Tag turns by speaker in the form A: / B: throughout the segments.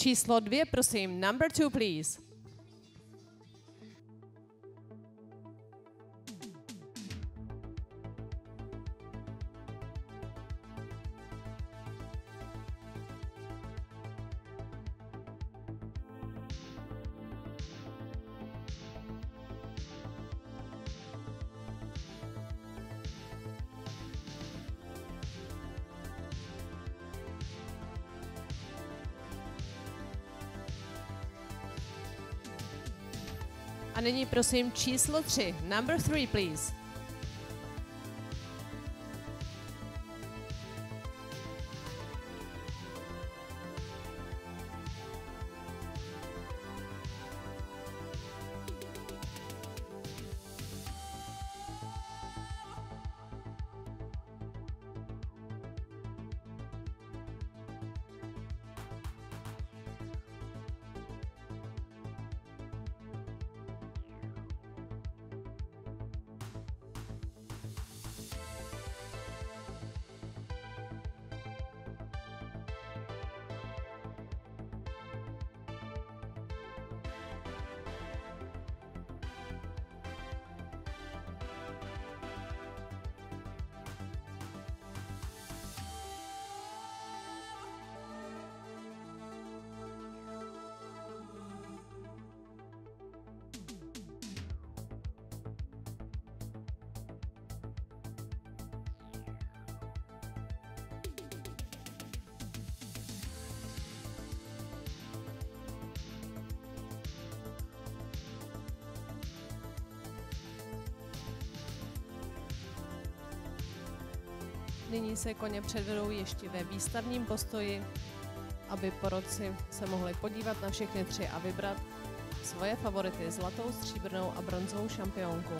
A: Číslo 2, prosím. Number 2, please. A nyní prosím číslo 3. Number 3, please. Nyní se koně předvedou ještě ve výstavním postoji, aby porotci se mohli podívat na všechny 3 a vybrat svoje favority, zlatou, stříbrnou a bronzovou šampionku.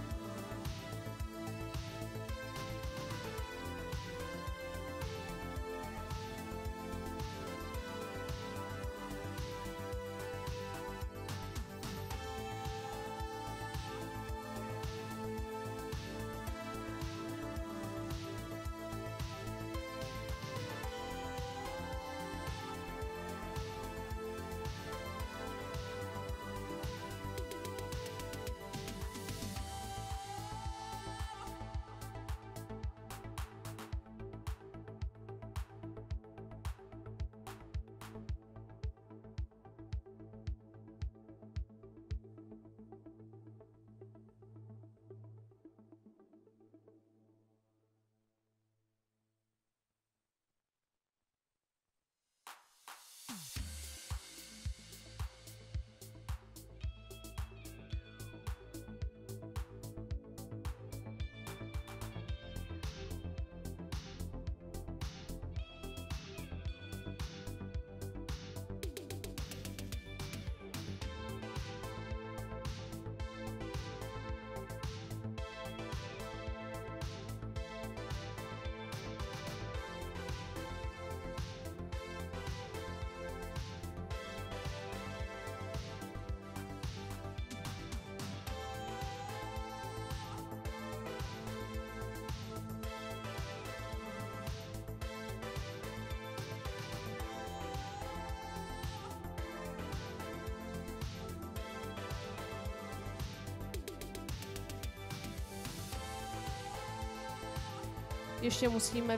A: Ještě musíme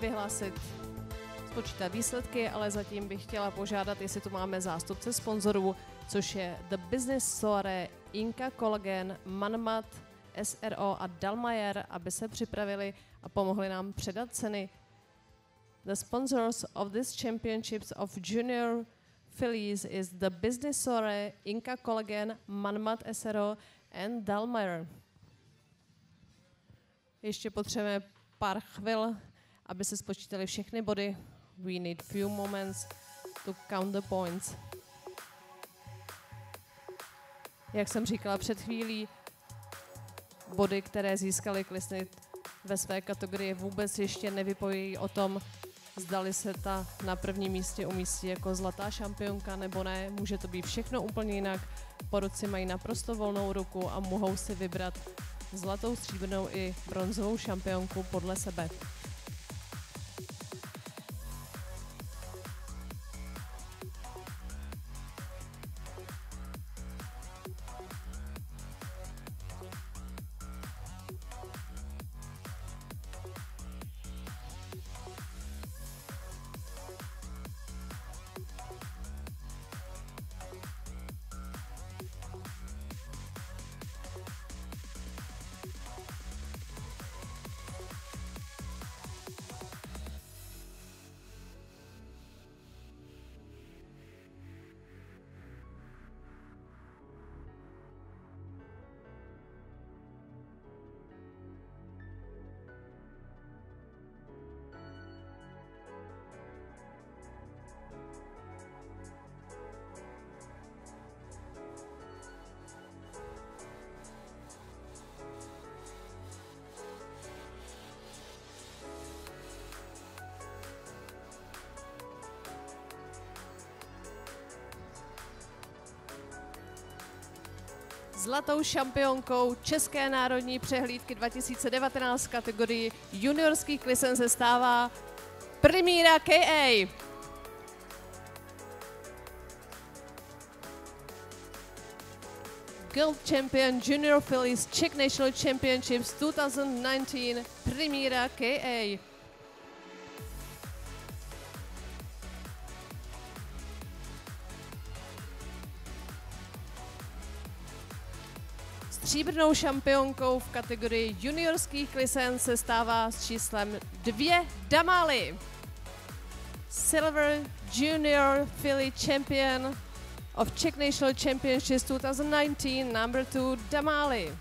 A: spočítat výsledky, ale zatím bych chtěla požádat, jestli tu máme zástupce sponzorů, což je The Business Soirée, Inca Collagen, Manmat, SRO a Dallmayr, aby se připravili a pomohli nám předat ceny. The sponsors of this championships of junior fillies is The Business Soirée, Inca Collagen, Manmat, SRO and Dallmayr. Ještě potřebujeme pár chvil, aby se spočítali všechny body. We need few moments to count the points. Jak jsem říkala před chvílí, body, které získali Klisny ve své kategorii, vůbec ještě nevypojí o tom, zdali se ta na prvním místě umístí jako zlatá šampionka nebo ne. Může to být všechno úplně jinak. Porotci mají naprosto volnou ruku a mohou si vybrat zlatou, stříbrnou i bronzovou šampionku podle sebe. Zlatou šampionkou České národní přehlídky 2019 v kategorii juniorských klisen se stává Primíra K.A. Gold Champion Junior Fillies Czech National Championships 2019 Primíra K.A. Stříbrnou šampionkou v kategorii juniorských klisen se stává s číslem 2 Damali. Silver Junior Filly Champion of Czech National Championships 2019, number 2 Damali.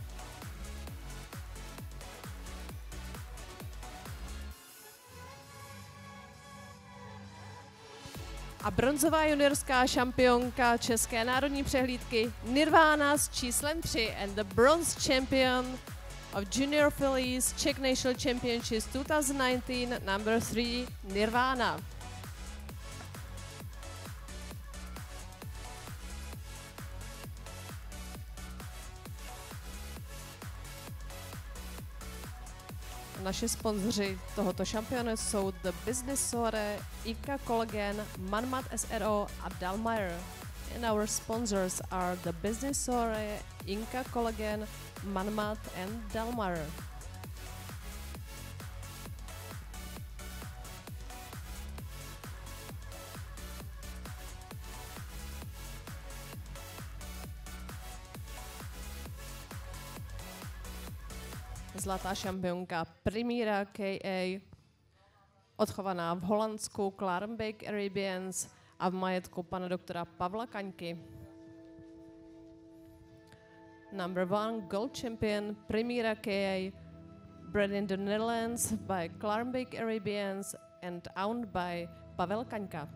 A: A bronzová juniorská šampionka České národní přehlídky Nirvana s číslem 3 and the bronze champion of Junior Fillies Czech National Championships 2019, number 3 Nirvana. Naši sponzoři tohoto šampionu jsou The Business Soirée, Inka Collagen, Manmat SRO a Dalmayer. And our sponsors are The Business Soirée, Inka Collagen, Manmat and Dalmayer. Zlatá šampionka Primíra K.A. odchovaná v Holandsku Klarenbeek Arabians a v majetku pana doktora Pavla Kaňky. Number 1 Gold Champion Primíra K.A. bred in the Netherlands by Klarenbeek Arabians and owned by Pavel Kaňka.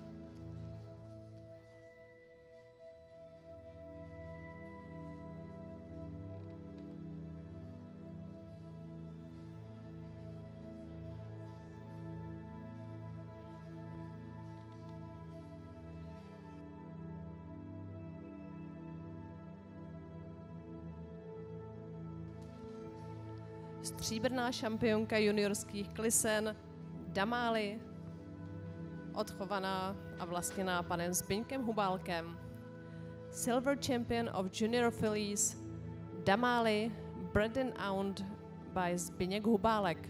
A: Stříbrná šampionka juniorských klisen Damali, odchovaná a vlastněná panem Zbyňkem Hubálkem. Silver Champion of Junior Fillies Damali, bred and owned by Zbyněk Hubálek.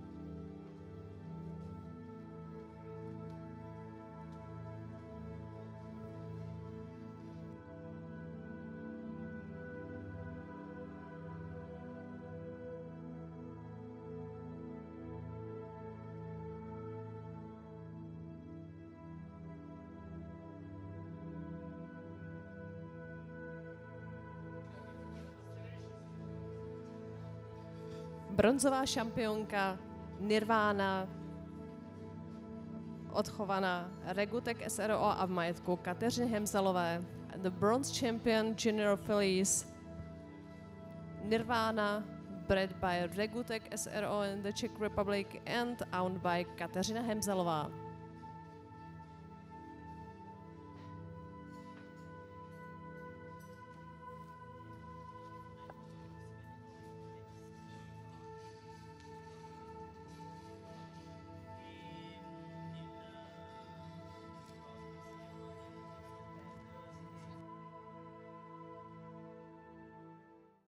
A: Bronzová šampionka Nirvana, odchovaná Regutek SRO a v majetku Kateřiny Hemzalové. The bronze champion Junior Fillies Nirvana, bred by Regutek SRO in the Czech Republic and owned by Kateřina Hemzalová.